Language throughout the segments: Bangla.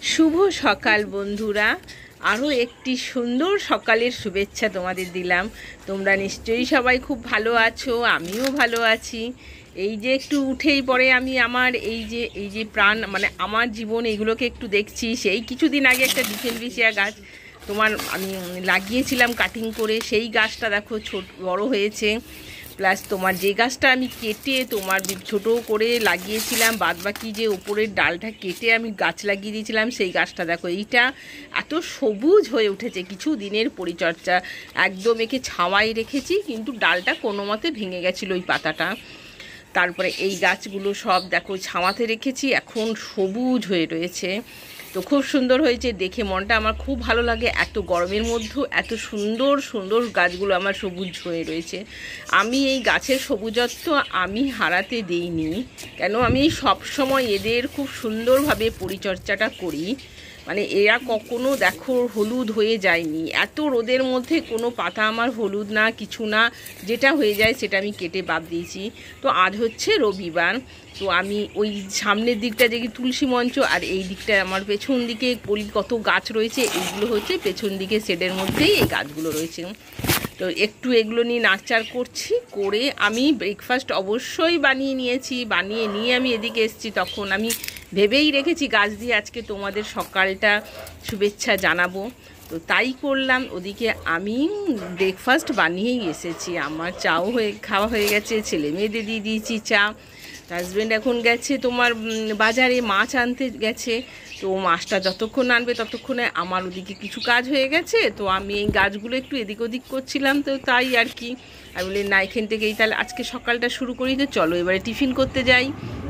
শুভ সকাল বন্ধুরা, আরও একটি সুন্দর সকালের শুভেচ্ছা তোমাদের দিলাম। তোমরা নিশ্চয়ই সবাই খুব ভালো আছো, আমিও ভালো আছি। এই যে একটু উঠেই পরে আমি আমার এই যে প্রাণ মানে আমার জীবন এগুলোকে একটু দেখছি। সেই কিছুদিন আগে একটা ডিসেনভিসিয়া গাছ আমি লাগিয়েছিলাম কাটিং করে, সেই গাছটা দেখো বড় হয়েছে। প্লাস তোমার যে গাছটা আমি কেটে ছোট করে লাগিয়েছিলাম, বাদবাকি যে উপরের ডালটা কেটে আমি গাছ লাগিয়ে দিয়েছিলাম, সেই গাছটা দেখো এইটা এত সবুজ হয়ে উঠেছে। কিছু দিনের পরিচর্যা, একদম একে ছাওয়ায় রেখেছি, কিন্তু ডালটা কোনো মতে ভেঙে গেছিলো ওই পাতাটা। তারপরে এই গাছগুলো সব দেখো ছাওয়াতে রেখেছি, এখন সবুজ হয়ে রয়েছে। তো খুব সুন্দর হয়েছে, দেখে মনটা আমার খুব ভালো লাগে। এত গরমের মধ্যেও এত সুন্দর সুন্দর গাছগুলো আমার সবুজ হয়ে রয়েছে। আমি এই গাছের সবুজত্ব আমি হারাতে দিইনি, কেন আমি সব সময় এদের খুব সুন্দরভাবে পরিচর্যাটা করি। মানে এরা কখনো দেখো হলুদ হয়ে যায়নি, এত রোদের মধ্যে কোনো পাতা আমার হলুদ না, কিছু না। যেটা হয়ে যায় সেটা আমি কেটে বাদ দিয়েছি। তো আজ হচ্ছে রবিবার, তো আমি ওই সামনের দিকটা দেখি তুলসী মঞ্চ, আর এই দিকটা আমার পেছন দিকে কত গাছ রয়েছে, এইগুলো হচ্ছে পেছন দিকে শেডের মধ্যেই এই গাছগুলো রয়েছে। তো একটু এগুলো নিয়ে নাড়চাড় করছি, করে আমি ব্রেকফাস্ট অবশ্যই বানিয়ে নিয়েছি। বানিয়ে নিয়ে আমি এদিকে এসেছি, তখন আমি ভেবেই রেখেছি গাছ দিয়ে আজকে তোমাদের সকালটা শুভেচ্ছা জানাবো। তো তাই করলাম। ওদিকে আমি ব্রেকফাস্ট বানিয়েই এসেছি, আমার চাও খাওয়া হয়ে গেছে, ছেলে মেয়েদের দিয়ে দিয়েছি চা। হাজব্যান্ড এখন গেছে তোমার বাজারে মাছ আনতে গেছে। তো মাছটা যতক্ষণ আনবে ততক্ষণে আমার ওদিকে কিছু কাজ হয়ে গেছে। তো আমি এই গাছগুলো একটু এদিক ওদিক করছিলাম, তো তাই আর কি। আমি বলি না, এখান থেকেই তাহলে আজকে সকালটা শুরু করি। তো চলো এবারে টিফিন করতে যাই।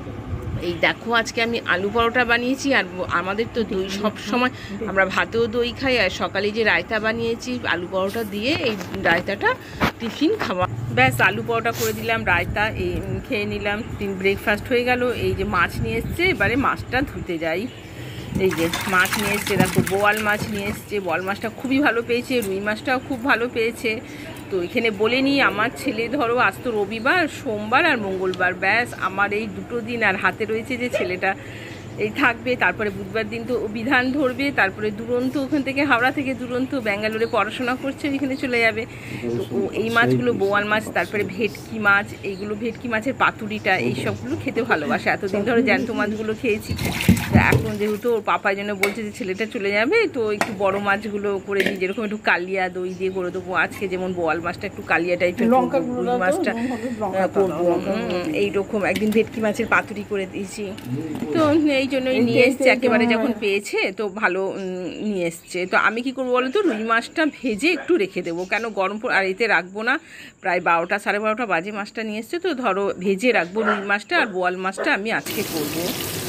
এই দেখো আজকে আমি আলু পরোটা বানিয়েছি, আর আমাদের তো দই সব সময়, আমরা ভাতেও দই খাই। আর সকালে যে রায়তা বানিয়েছি আলু পরোটা দিয়ে, এই রায়তাটা টিফিন খাওয়া। ব্যাস আলু পরোটা করে দিলাম, রায়তা এই খেয়ে নিলাম, ব্রেকফাস্ট হয়ে গেল। এই যে মাছ নিয়ে এসছে, এবারে মাছটা ধুতে যাই। এই যে মাছ নিয়ে এসছে, দেখো বোয়াল মাছ নিয়ে এসছে। বোয়াল মাছটা খুবই ভালো পেয়েছে, রুই মাছটাও খুব ভালো পেয়েছে। তো এখানে বলে নিই, আমার ছেলে ধরো আজ তো রবিবার, সোমবার আর মঙ্গলবার, ব্যাস আমার এই দুটো দিন। আর হাতে রয়েছে যে ছেলেটা এই থাকবে, তারপরে বুধবার দিন তো বিধান ধরবে, তারপরে দুরন্ত ওখান থেকে হাওড়া থেকে দুরন্ত ব্যাঙ্গালোরে পড়াশোনা করছে, ওইখানে চলে যাবে। তো এই মাছগুলো বোয়াল মাছ, তারপরে ভেটকি মাছ, এইগুলো ভেটকি মাছের পাতুরিটা, এই সবগুলো খেতে ভালোবাসে। এতদিন ধরে জ্যান্ত মাছগুলো খেয়েছি। এখন যেহেতু ওর পাপার জন্য বলছে যে ছেলেটা চলে যাবে, তো একটু বড় মাছগুলো করে দিই, যেরকম একটু কালিয়া দই দিয়ে করে দেবো। আজকে যেমন বোয়াল মাছটা একটু কালিয়া টাইপের, রুই মাছটা করবো এইরকম। একদিন ভেটকি মাছের পাতুরি করে দিয়েছি। তো এই জন্যই নিয়ে এসছে, একেবারে যখন পেয়েছে তো ভালো নিয়ে এসছে। তো আমি কি করবো বলো তো, রুই মাছটা ভেজে একটু রেখে দেবো, কেন গরম আর এতে রাখবো না। প্রায় 12টা 12:30 বাজে মাছটা নিয়ে এসছে, তো ধরো ভেজে রাখবো রুই মাছটা। আর বোয়াল মাছটা আমি আজকে করবো।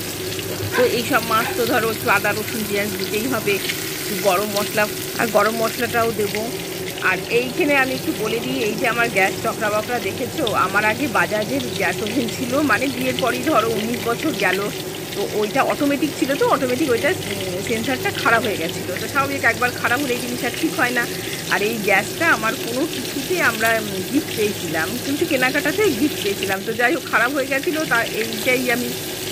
তো এইসব মাছ তো ধরো একটু আদা রসুন পেঁয়াজ দিতেই হবে, গরম মশলা, আর গরম মশলাটাও দেবো। আর এইখানে আমি একটু বলে দিই, এই যে আমার গ্যাস চকরা বকরা দেখেছো, আমার আগে বাজাজের গ্যাস ওভেন ছিল, মানে বিয়ের পরই ধরো 19 বছর গেল। তো ওইটা অটোমেটিক ছিল, তো অটোমেটিক ওইটা সেন্সারটা খারাপ হয়ে গেছিলো। তো স্বাভাবিক একবার খারাপ হলে এই জিনিসটা ঠিক হয় না। আর এই গ্যাসটা আমার কোনো কিছুতে আমরা গিফট পেয়েছিলাম, কিন্তু কেনাকাটাতে গিফট পেয়েছিলাম। তো যাই হোক খারাপ হয়ে গেছিলো, তা এইটাই আমি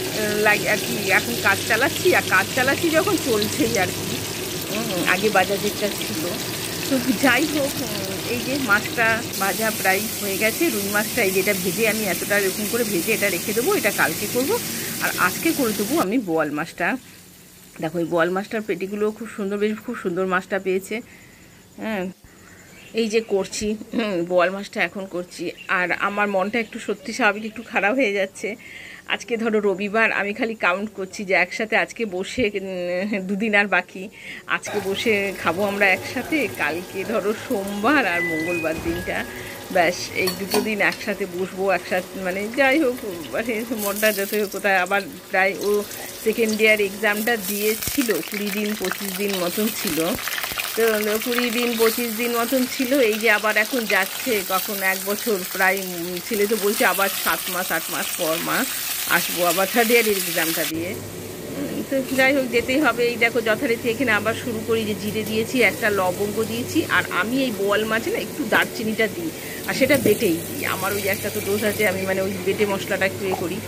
আর কি এখন কাজ চালাচ্ছি। আর কাজ চালাচ্ছি যখন চলছেই আর কি, আগে বাজাজেরটা ছিল। তো যাই হোক, এই যে মাছটা ভাজা প্রায় হয়ে গেছে। রুই মাছটা এই যেটা ভেজে আমি এতটা এরকম করে ভেজে এটা রেখে দেবো, এটা কালকে করব। আর আজকে করে দেবো আমি বোয়াল মাছটা। দেখো এই বোয়াল মাছটার পেটিগুলো খুব সুন্দর, বেশ খুব সুন্দর মাছটা পেয়েছে। হ্যাঁ, এই যে করছি বোয়াল মাছটা এখন করছি। আর আমার মনটা একটু সত্যি স্বাভাবিক একটু খারাপ হয়ে যাচ্ছে। আজকে ধরো রবিবার, আমি খালি কাউন্ট করছি যে একসাথে আজকে বসে, দুদিন আর বাকি, আজকে বসে খাবো আমরা একসাথে। কালকে ধরো সোমবার আর মঙ্গলবার দিনটা, ব্যাস এই দুটো দিন একসাথে বসবো একসাথে। মানে যাই হোক, মানে মনটা যত কোথায় আবার প্রায় ও সেকেন্ড ইয়ার এক্সামটা দিয়েছিল, 20 দিন 25 দিন মতন ছিল। তো 20 দিন 25 দিন মতন ছিল। এই যে আবার এখন যাচ্ছে, কখন 1 বছর প্রায় ছেলে তো বলছে আবার 7 মাস 8 মাস পর আসবো আবার থার্ড ইয়ারের এক্সামটা দিয়ে। তো যাই হোক যেতেই হবে। এই দেখো যথারীতি এখানে আবার শুরু করি, যে জিরে দিয়েছি, একটা লবঙ্গ দিয়েছি। আর আমি এই বোয়াল মাছে না একটু দারচিনিটা দিই, আর সেটা বেটেই দিই। আমার ওই একটা তো দোষ আছে, আমি মানে ওই বেটে মশলাটা একটু করি।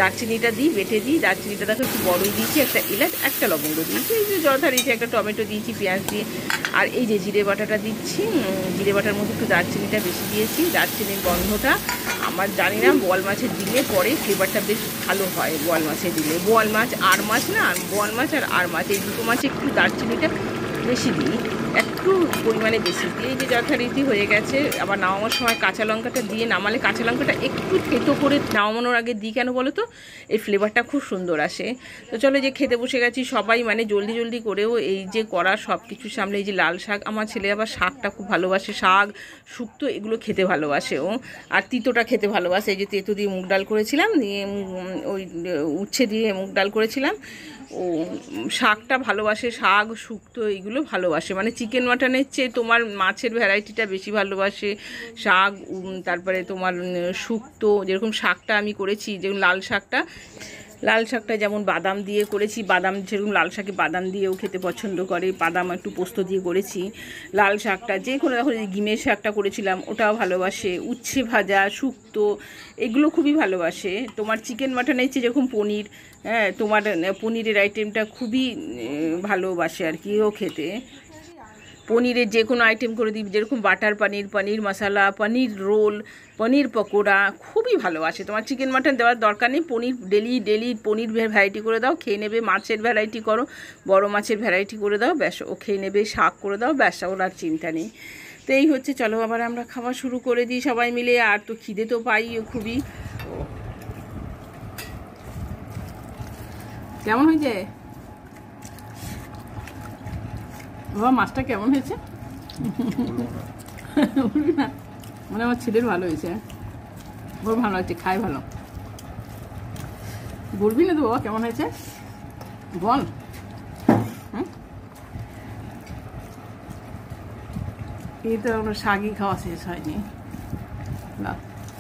দারচিনিটা দিই, বেটে দিই। দারচিনিটা দেখো একটু বড়ই দিয়েছি, একটা এলাচ, একটা লবঙ্গ দিয়েছি, এই যে জলটা দিয়েছি, একটা টমেটো দিয়েছি পেঁয়াজ দিয়ে। আর এই যে জিরে বাটাটা দিচ্ছি, জিরে বাটার মধ্যে একটু দারচিনিটা বেশি দিয়েছি। দারচিনির গন্ধটা আমার জানি না বোয়াল মাছের দিলে পরে ফ্লেভারটা বেশ ভালো হয়। বোয়াল মাছে দিলে, বোয়াল মাছ আর মাছ না, বোয়াল মাছ আর আর মাছ এই দুটো মাছে একটু দারচিনিটা বেশি দিই, একটু পরিমাণে বেশি দিই। এই যে যথারীতি হয়ে গেছে। আবার নামানোর সময় কাঁচা লঙ্কাটা দিয়ে নামালে, কাঁচা লঙ্কাটা একটু থেতো করে নামানোর আগে দিই, কেন বলো তো, এই ফ্লেভারটা খুব সুন্দর আসে। তো চলো যে খেতে বসে গেছি সবাই, মানে জলদি জলদি করেও এই যে করা সব কিছু সামলে। এই যে লাল শাক, আমার ছেলে আবার শাকটা খুব ভালোবাসে, শাক শুক্তো এগুলো খেতে ভালোবাসে ও, আর তিতোটা খেতে ভালোবাসে। এই যে তেঁতো দিয়ে মুগ ডাল করেছিলাম, দিয়ে ওই উচ্ছে দিয়ে মুগ ডাল করেছিলাম। ও শাকটা ভালোবাসে, শাক শুক্তো এইগুলো ভালোবাসে, মানে চিকেন মাটনের চেয়ে তোমার মাছের ভ্যারাইটিটা বেশি ভালোবাসে। শাক, তারপরে তোমার শুক্তো, যেরকম শাকটা আমি করেছি, যেরকম লাল শাকটা যেমন বাদাম দিয়ে করেছি, বাদাম যেরকম লাল শাকে বাদাম দিয়েও খেতে পছন্দ করে, বাদাম একটু পোস্ত দিয়ে করেছি। লাল শাকটা যে কোনো, দেখো গিমের শাকটা করেছিলাম, ওটাও ভালোবাসে। উচ্ছে ভাজা, শুক্তো এগুলো খুবই ভালোবাসে। তোমার চিকেন মাটনের চেয়ে যেরকম পনির, হ্যাঁ তোমার পনিরের আইটেমটা খুবই ভালোবাসে আর কি ও খেতে। পনিরের যে কোনো আইটেম করে দিই, যেরকম বাটার পনির, পনির মশলা, পনির রোল, পনির পকোড়া খুবই ভালোবাসে। তোমার চিকেন মাটন দেওয়ার দরকার নেই, পনির ডেলি পনির ভ্যারাইটি করে দাও, খেয়ে নেবে। মাছের ভ্যারাইটি করো, বড় মাছের ভ্যারাইটি করে দাও, ব্যাস ও খেয়ে নেবে। শাক করে দাও, ব্যাস ওর আর চিন্তা নেই। তো এই হচ্ছে, চলো আবার আমরা খাওয়া শুরু করে দিই সবাই মিলে। আর তো খিদে তো পাই খুবই। কেমন হয়েছে বাবা, মাছটা কেমন হয়েছে? বলবি না, মানে আমার ছেলের ভালো হয়েছে, বড় ভালো লাগছে, খায় ভালো। বলবি না তো বাবা কেমন হয়েছে, বল। হ্যাঁ, এই তো আমরা শাকই খাওয়া শেষ হয়নি না।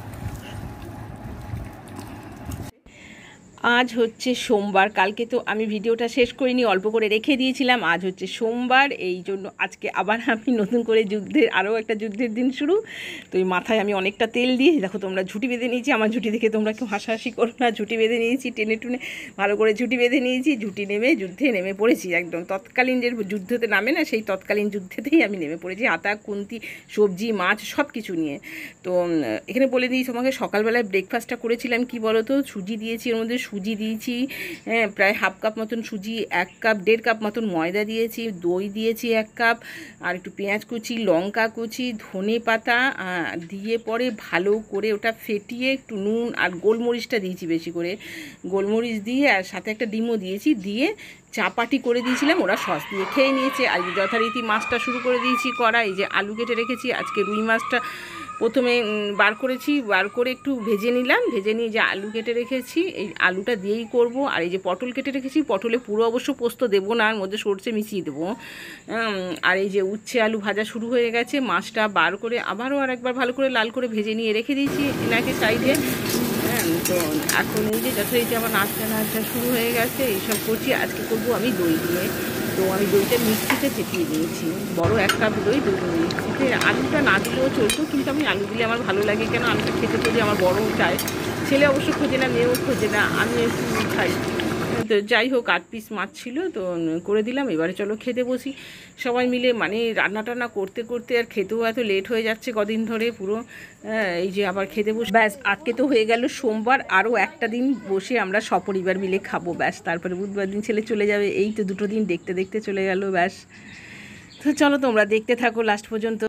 আজ হচ্ছে সোমবার, কালকে তো আমি ভিডিওটা শেষ করিনি, অল্প করে রেখে দিয়েছিলাম। আজ হচ্ছে সোমবার, এই জন্য আজকে আবার আমি নতুন করে আরও একটা যুদ্ধের দিন শুরু। তো এই মাথায় আমি অনেকটা তেল দিয়ে, দেখো তোমরা ঝুঁটি বেঁধে নিয়েছি, আমার ঝুঁটি দেখে তোমরা কেউ হাসাহাসি করো না। ঝুঁটি বেঁধে নিয়েছি, টেনে টুনে ভালো করে ঝুঁটি বেঁধে নিয়েছি। যুদ্ধে নেমে পড়েছি একদম। তৎকালীন যে যুদ্ধতে নামে না, সেই তৎকালীন যুদ্ধেতেই আমি নেমে পড়েছি, হাতা খুন্তি সবজি মাছ সব কিছু নিয়ে। তো এখানে বলে দিই তোমাকে, সকালবেলায় ব্রেকফাস্টটা করেছিলাম কি বলো তো, সুজি দিয়েছি, এর মধ্যে সুজি দিয়েছি, হ্যাঁ প্রায় হাফ কাপ মতন সুজি, 1 কাপ মতন ময়দা দিয়েছি, দই দিয়েছি 1 কাপ, আর একটু পেঁয়াজ কুচি, লঙ্কা কুচি, ধনে পাতা দিয়ে পরে ভালো করে ওটা ফেটিয়ে, একটু নুন আর গোলমরিচটা দিয়েছি বেশি করে, গোলমরিচ দিয়ে, আর সাথে একটা ডিমও দিয়েছি, দিয়ে চাপাটি করে দিয়েছিলাম। ওরা সস দিয়ে খেয়ে নিয়েছে। আর যথারীতি মাছটা শুরু করে দিয়েছি করা। এই যে আলু কেটে রেখেছি, আজকে রুই মাছটা প্রথমে বার করে একটু ভেজে নিলাম, ভেজে নিয়ে যে আলু কেটে রেখেছি, এই আলুটা দিয়েই করব। আর এই যে পটল কেটে রেখেছি, পটলে পুরো অবশ্য পোস্ত দেবো না, আর মধ্যে সরষে মিশিয়ে দেবো। আর এই যে উচ্ছে আলু ভাজা শুরু হয়ে গেছে, মাছটা বার করে আবারও আরেকবার ভালো করে লাল করে ভেজে নিয়ে রেখে দিয়েছি এনাকে সাইডে। তো এখন এই যে যথারীতি আমার নাচটা শুরু হয়ে গেছে, এইসব করছি। আজকে করবো আমি দই দিয়ে। তো আমি দইটা মিক্সিতে ফেটিয়ে নিয়েছি, বড় 1 কাপ দই মিক্সিতে। আলুটা না দিলেও চলতো, কিন্তু আমি আলু দিলে আমার ভালো লাগে, কেন আলুটা খেতে খোঁজে আমার বড়ও চায়, ছেলে অবশ্য খোঁজে না, মেয়েও খোঁজে না, আমি একটু খাই। তো যাই হোক, 8 পিস মাছ ছিল, তো করে দিলাম। এবারে চলো খেতে বসি সবাই মিলে। মানে রান্না টান্না করতে করতে আর খেতেও এত লেট হয়ে যাচ্ছে কদিন ধরে পুরো। এই যে আবার খেতে বসে, ব্যাস আজকে তো হয়ে গেল সোমবার, আরও একটা দিন বসে আমরা সপরিবার মিলে খাবো, ব্যাস তারপরে বুধবার দিন ছেলে চলে যাবে। এই তো 2টো দিন দেখতে দেখতে চলে গেল, ব্যাস। তো চলো তোমরা দেখতে থাকো লাস্ট পর্যন্ত।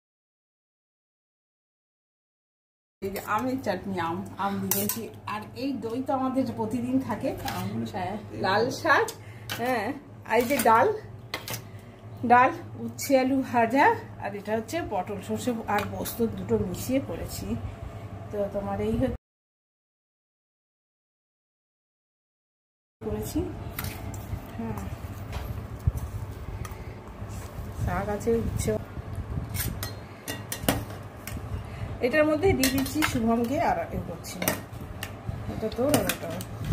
এই যে আমের চাটনি, আম দিয়েছি। আর এই দই তো আমাদের প্রতিদিন থাকে। লাল শাক, হ্যাঁ, আর এই যে ডাল, উচ্ছে আলু ভাজা, আর এটা হচ্ছে পটল সর্ষে আর পোস্ত দুটো মিশিয়ে করেছি। তো তোমার এই করেছি, হ্যাঁ শাক আছে, উচ্ছে। এটার মধ্যে দিয়ে দিচ্ছি শুভমকে, আর এ করছি না, এটা তোর আর এটা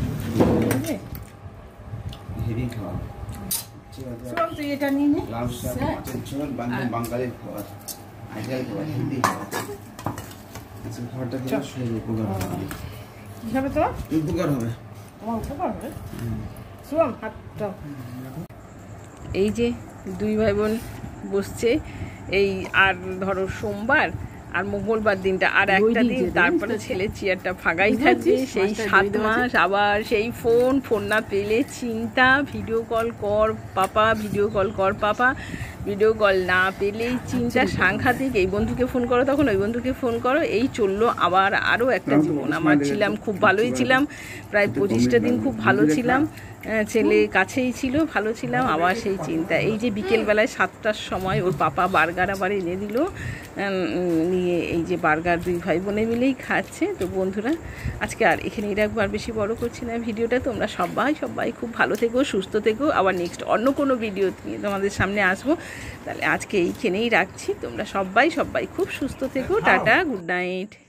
শুভম, তুই এটা নিয়ে নে। বাঙালির খাবার, খাবারটা কি হবে তো উপকার হবে, আমার উপকার হবে। শুভম হাতটা, এই যে দুই ভাই বোন বসছে, এই আর ধরো সোমবার আর মঙ্গলবার দিনটা আর একটা দিন, তারপরে ছেলে চেয়ারটা ফাঁকাই থাকবে। সেই 7 মাস আবার সেই ফোন না পেলে চিন্তা, ভিডিও কল কর পাপা, ভিডিও কল কর পাপা, ভিডিও কল না পেলেই চিন্তা সাংঘাতিক। এই বন্ধুকে ফোন করো, তখন ওই বন্ধুকে ফোন করো, এই চললো আবার আরও একটা জীবন। আমার ছিলাম, খুব ভালোই ছিলাম, প্রায় 25টা দিন খুব ভালো ছিলাম, ছেলে কাছেই ছিল, ভালো ছিলাম। আবার সেই চিন্তা, এই যে বিকেলবেলায় 7টার সময় ওর পাপা বার্গার আবার এনে দিল, নিয়ে এই যে বার্গার দুই ভাই বোনে মিলেই খাচ্ছে। তো বন্ধুরা আজকে আর এখানেই রাখবো, আর বেশি বড় করছি না ভিডিওটা। তোমরা সবাই খুব ভালো থেকো, সুস্থ থেকো। আবার নেক্সট অন্য কোনো ভিডিও নিয়ে তোমাদের সামনে আসবো। তাহলে আজকে এইখানেই রাখছি। তোমরা সবাই খুব সুস্থ থেকো। Tata, good night.